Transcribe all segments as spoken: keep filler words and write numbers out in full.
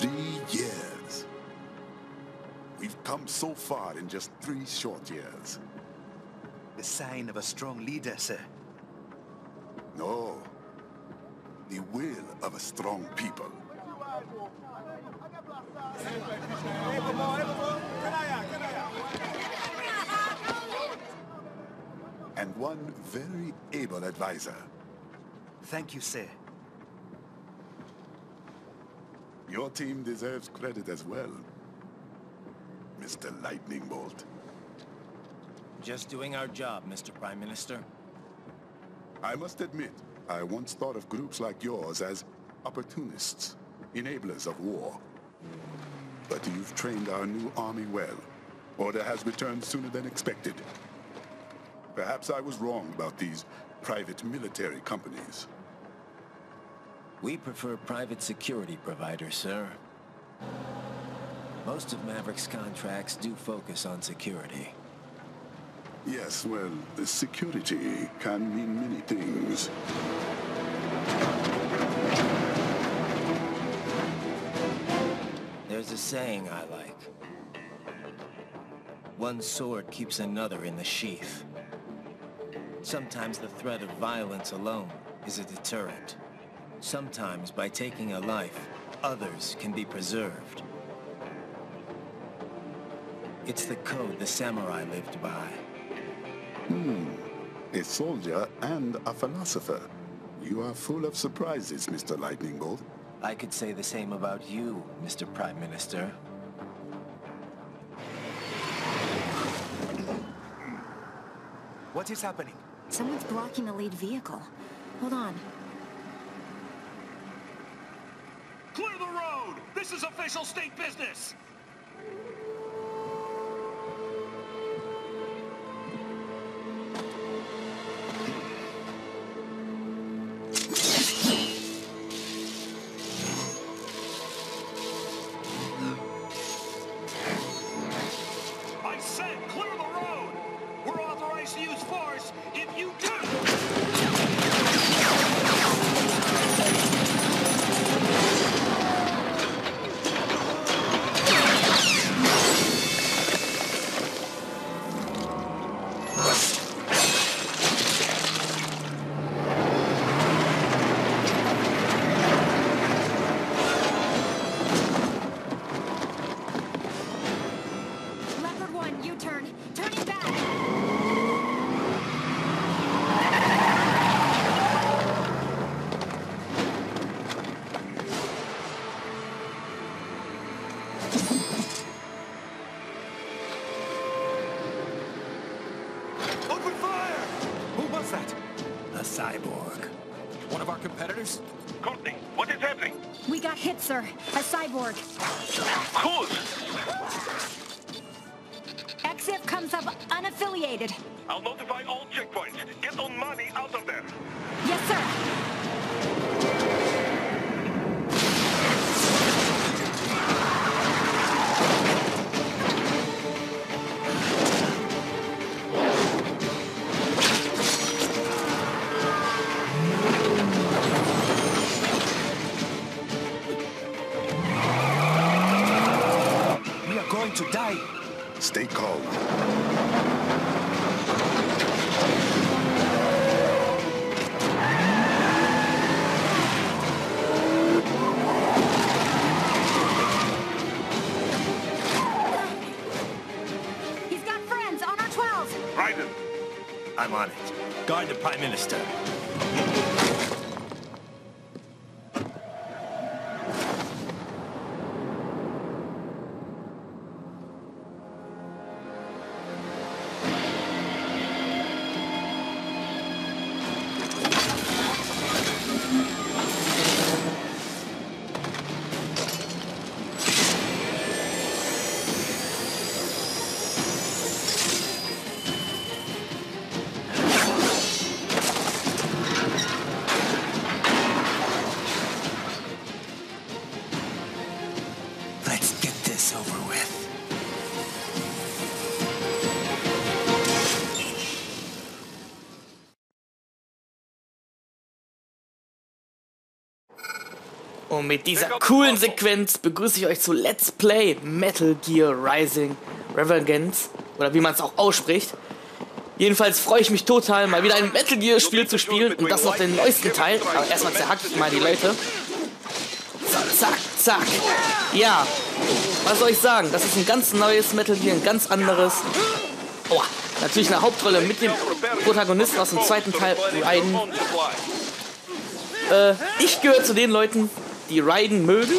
Three years. We've come so far in just three short years. The sign of a strong leader, sir. No. The will of a strong people. And one very able advisor. Thank you, sir. Your team deserves credit as well, Mister Lightning Bolt. Just doing our job, Mister Prime Minister. I must admit, I once thought of groups like yours as opportunists, enablers of war. But you've trained our new army well. Order has returned sooner than expected. Perhaps I was wrong about these private military companies. We prefer private security providers, sir. Most of Maverick's contracts do focus on security. Yes, well, security can mean many things. There's a saying I like. One sword keeps another in the sheath. Sometimes the threat of violence alone is a deterrent. Sometimes, by taking a life, others can be preserved. It's the code the samurai lived by. Hmm. A soldier and a philosopher. You are full of surprises, Mister Lightning Bolt. I could say the same about you, Mister Prime Minister. What is happening? Someone's blocking the lead vehicle. Hold on. Clear the road! This is official state business! I said clear the road! We're authorized to use force if you do! Leopard one, U-turn. Turning back. Open fire! Who was that? A cyborg. One of our competitors? Courtney, what is happening? We got hit, sir. A cyborg. Who's? X I F comes up unaffiliated. I'll notify all checkpoints. Get on money out of there. Yes, sir. We are going to die. Stay calm. He's got friends on our twelve. Raiden, I'm on it. Guard the Prime Minister. Und mit dieser coolen Sequenz begrüße ich euch zu Let's Play Metal Gear Rising Revengeance, oder wie man es auch ausspricht. Jedenfalls freue ich mich total, mal wieder ein Metal Gear Spiel zu spielen und das noch den neuesten Teil. Aber erstmal zerhacke ich mal die Leute. So, zack, zack. Ja, was soll ich sagen? Das ist ein ganz neues Metal Gear, ein ganz anderes. Aua. Natürlich eine Hauptrolle mit dem Protagonisten aus dem zweiten Teil, Raiden. Äh, ich gehöre zu den Leuten, die Raiden mögen.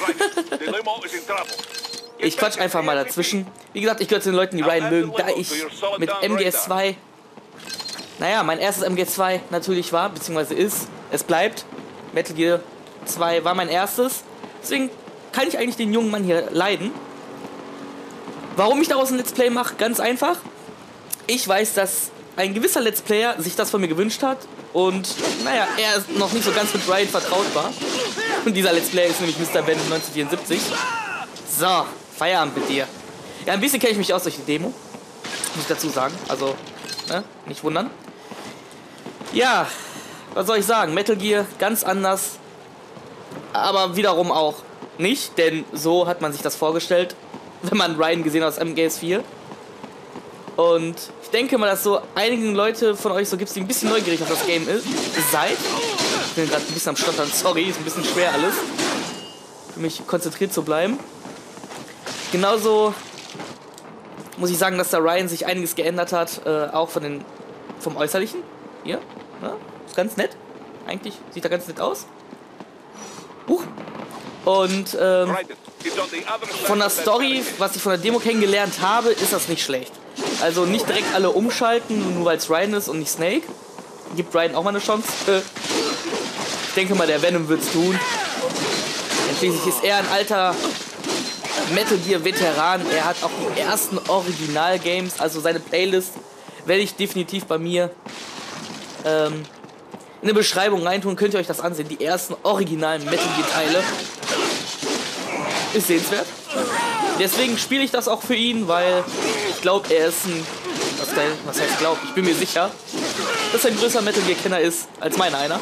Ich quatsch einfach mal dazwischen. Wie gesagt, ich gehöre zu den Leuten, die Raiden mögen, da ich mit M G S zwei, naja, mein erstes M G S zwei natürlich war, beziehungsweise ist, es bleibt. Metal Gear zwei war mein erstes. Deswegen kann ich eigentlich den jungen Mann hier leiden. Warum ich daraus ein Let's Play mache? Ganz einfach. Ich weiß, dass ein gewisser Let's Player sich das von mir gewünscht hat und, naja, er noch nicht so ganz mit Raiden vertraut war. Und dieser Let's Player ist nämlich Mister Venom neunzehnhundertvierundsiebzig. So, Feierabend mit dir. Ja, ein bisschen kenne ich mich aus durch die Demo. Muss ich dazu sagen. Also, ne, nicht wundern. Ja, was soll ich sagen? Metal Gear, ganz anders. Aber wiederum auch nicht, denn so hat man sich das vorgestellt, wenn man Raiden gesehen hat aus M G S vier. Und ich denke mal, dass so einigen Leute von euch so gibt, die ein bisschen neugierig auf das Game ist, seid. Ich bin gerade ein bisschen am Stottern, sorry, ist ein bisschen schwer alles. Für mich konzentriert zu bleiben. Genauso muss ich sagen, dass der Raiden sich einiges geändert hat, äh, auch von den, vom Äußerlichen. Hier, ne? Ist ganz nett. Eigentlich sieht er ganz nett aus. Uh. Und ähm, von der Story, was ich von der Demo kennengelernt habe, ist das nicht schlecht. Also nicht direkt alle umschalten, nur weil es Raiden ist und nicht Snake. Gibt Raiden auch mal eine Chance. Äh, ich denke mal, der Venom wird's tun. Denn schließlich ist er ein alter Metal Gear Veteran. Er hat auch die ersten Original-Games, also seine Playlist werde ich definitiv bei mir ähm, in der Beschreibung reintun. Könnt ihr euch das ansehen. Die ersten originalen Metal Gear Teile. Ist sehenswert. Deswegen spiele ich das auch für ihn, weil ich glaube, er ist ein... Was, was heißt glaub? Ich bin mir sicher, dass er ein größer Metal Gear Kenner ist als meiner einer.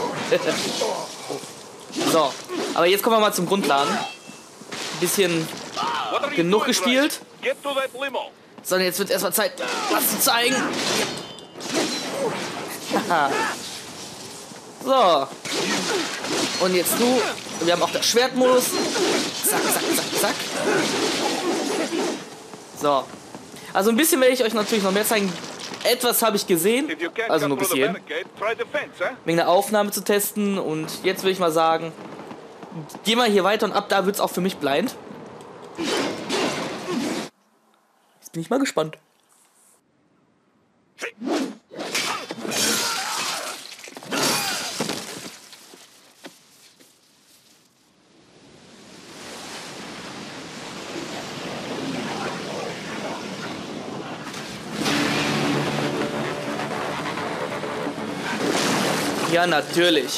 So, aber jetzt kommen wir mal zum Grundladen. Ein bisschen genug gespielt. Sondern jetzt wird erstmal Zeit, was zu zeigen. So. Und jetzt du. Wir haben auch das Schwertmodus. Zack, zack, zack, zack. So. Also ein bisschen werde ich euch natürlich noch mehr zeigen. Etwas habe ich gesehen. Also nur bis hierhin. Wegen der Aufnahme zu testen. Und jetzt will ich mal sagen, geh mal hier weiter und ab da wird es auch für mich blind. Jetzt bin ich mal gespannt. Ja, natürlich.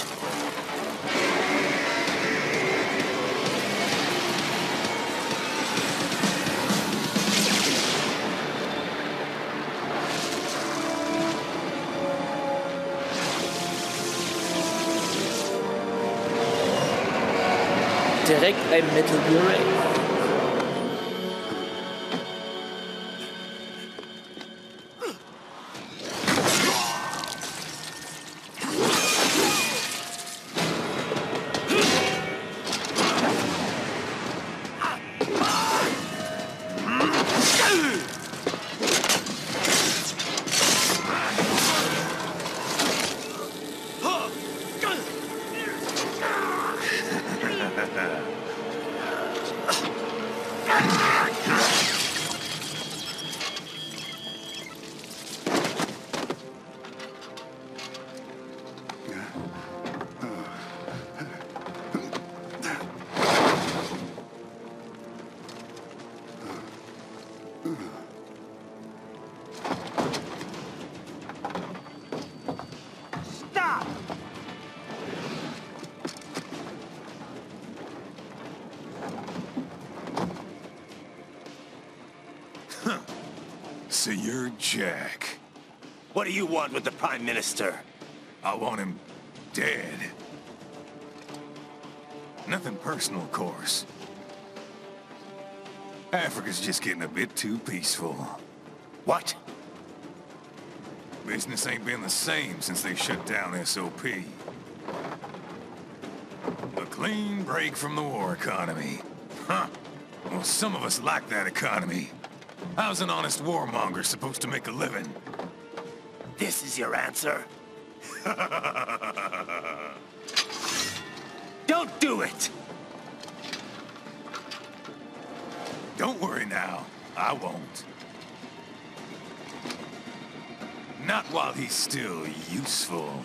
Direkt ein Metal Gear Raiden. So you're Jack. What do you want with the Prime Minister? I want him dead. Nothing personal, of course. Africa's just getting a bit too peaceful. What? Business ain't been the same since they shut down S O P. A clean break from the war economy. Huh. Well, some of us like that economy. How's an honest warmonger supposed to make a living? This is your answer? Don't do it! Don't worry now. I won't. Not while he's still useful.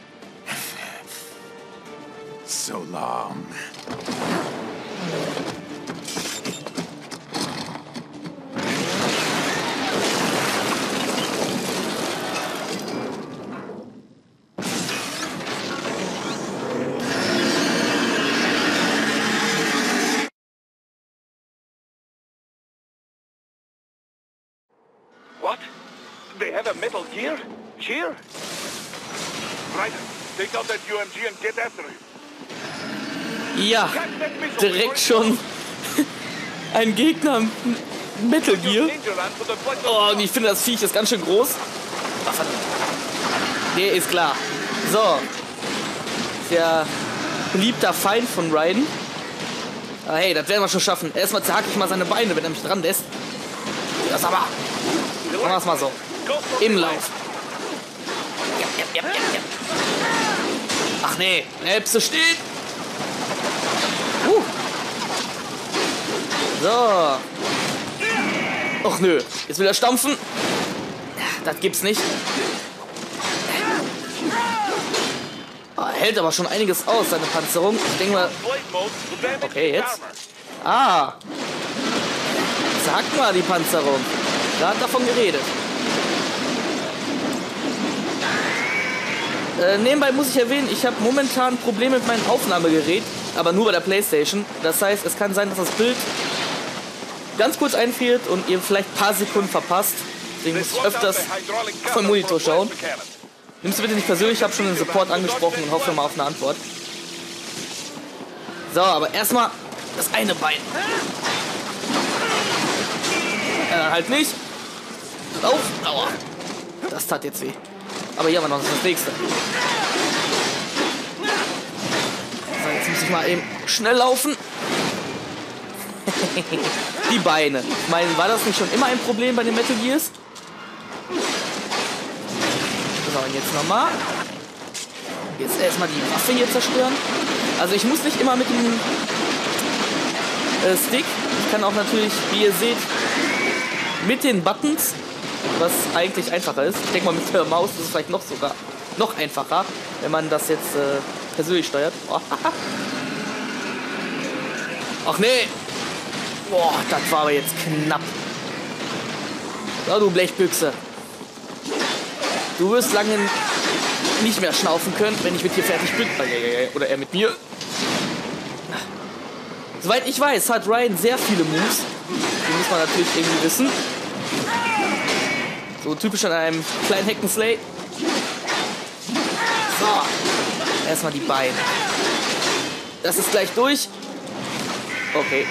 So long. What? They have a Metal Gear? Here? Right. Take out that U M G and get after him. Ja, direkt schon ein Gegner Metal Gear. Oh, und ich finde, das Viech ist ganz schön groß. Ach, verdammt. Der ist klar. So. Der beliebter Feind von Raiden. Aber hey, das werden wir schon schaffen. Erstmal zerhacke ich mal seine Beine, wenn er mich dran lässt. Das aber. Machen wir es mal so. Im Lauf. Ja, ja, ja, ja, ja. Ach nee, Elbse steht. Uh. So. Och nö, jetzt will er stampfen. Das gibt's nicht. Oh, er hält aber schon einiges aus, seine Panzerung. Ich denke mal... Okay, jetzt. Ah. Sag mal die Panzerung. Da hat davon geredet. Äh, nebenbei muss ich erwähnen, ich habe momentan Probleme mit meinem Aufnahmegerät, aber nur bei der PlayStation. Das heißt, es kann sein, dass das Bild ganz kurz einfriert und ihr vielleicht ein paar Sekunden verpasst. Deswegen muss ich öfters auf meinen Monitor schauen. Nimm's bitte nicht persönlich, ich habe schon den Support angesprochen und hoffe mal auf eine Antwort. So, aber erstmal das eine Bein. Äh, halt nicht. Lauf, Aua. Das tat jetzt weh. Aber hier haben wir noch das nächste. So, jetzt muss ich mal eben schnell laufen. Die Beine. Ich meine, war das nicht schon immer ein Problem bei den Metal Gears? So, und jetzt nochmal. Jetzt erstmal die Waffe hier zerstören. Also ich muss nicht immer mit dem äh, Stick. Ich kann auch natürlich, wie ihr seht, mit den Buttons, was eigentlich einfacher ist. Ich denke mal, mit der Maus ist es vielleicht noch sogar noch einfacher, wenn man das jetzt äh, persönlich steuert. Oh. Ach nee. Boah, das war aber jetzt knapp. So, du Blechbüchse. Du wirst lange nicht mehr schnaufen können, wenn ich mit dir fertig bin. Oder er mit mir. Soweit ich weiß, hat Raiden sehr viele Moves. Die muss man natürlich irgendwie wissen. So typisch an einem kleinen Hackenslay. So. Erstmal die Beine. Das ist gleich durch. Okay.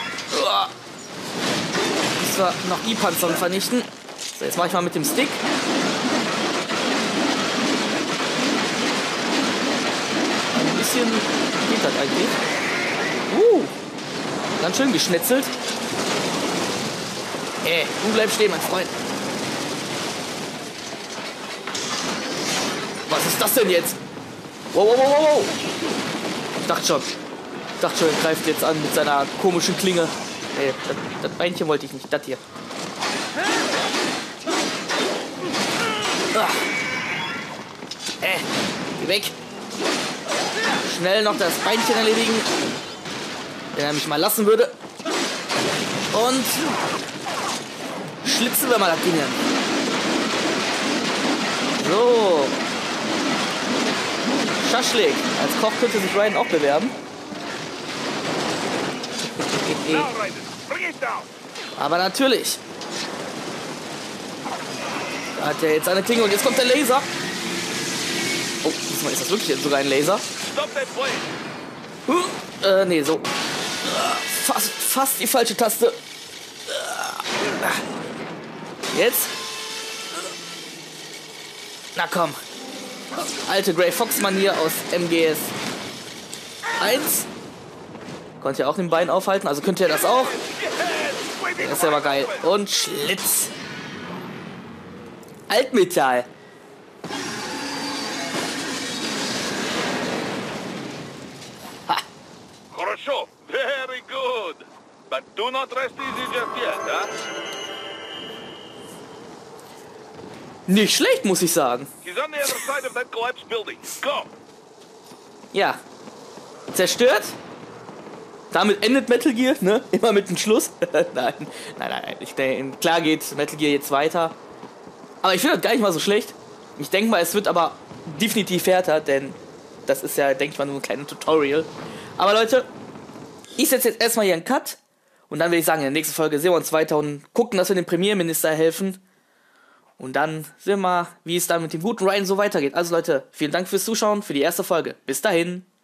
Müssen wir noch die Panzer vernichten. So, jetzt mache ich mal mit dem Stick. Ein bisschen geht das eigentlich. Uh, ganz schön geschnetzelt. Ey, du bleibst stehen, mein Freund. Was ist das denn jetzt? Wow, wow, wow, wow. Ich dachte schon. Ich dachte schon, er greift jetzt an mit seiner komischen Klinge. Nee, das, das Beinchen wollte ich nicht. Das hier. Ah. Äh, geh weg. Schnell noch das Beinchen erledigen. Wenn er mich mal lassen würde. Und schlitzen wir mal das Ding an. So. Schaschlik. Als Koch könnte sich Raiden auch bewerben. Aber natürlich. Da hat er jetzt eine Klinge und jetzt kommt der Laser. Oh, diesmal ist das wirklich sogar ein Laser. Uh, äh, nee, so. Fast, fast die falsche Taste. Jetzt. Na komm. Alte Grey Fox-Manier aus M G S eins. Konnte ja auch den Bein aufhalten, also könnt ihr das auch. Das ist ja aber geil. Und Schlitz. Altmetall. Ha. Хорошо. Very good. But do not rest easy just yet, huh? Nicht schlecht, muss ich sagen. He's on the other side of that collapsed building. Go. Ja. Zerstört. Damit endet Metal Gear, ne? Immer mit dem Schluss. nein, nein, nein, nein. Ich denke, klar geht Metal Gear jetzt weiter. Aber ich finde das gar nicht mal so schlecht. Ich denke mal, es wird aber definitiv härter, denn das ist ja, denke ich mal, nur ein kleines Tutorial. Aber Leute, ich setze jetzt erstmal hier einen Cut. Und dann würde ich sagen, in der nächsten Folge sehen wir uns weiter und gucken, dass wir dem Premierminister helfen. Und dann sehen wir mal, wie es dann mit dem guten Ryan so weitergeht. Also Leute, vielen Dank fürs Zuschauen, für die erste Folge. Bis dahin.